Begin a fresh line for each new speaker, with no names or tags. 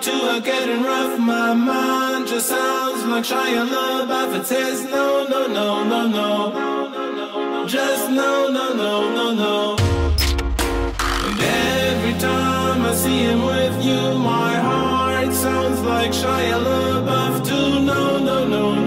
two are getting rough. My mind just sounds like Shia LaBeouf. It says no, no, no, no, no. Just no, no, no, no, no. And every time I see him with you, my heart sounds like Shia LaBeouf too. No, no, no,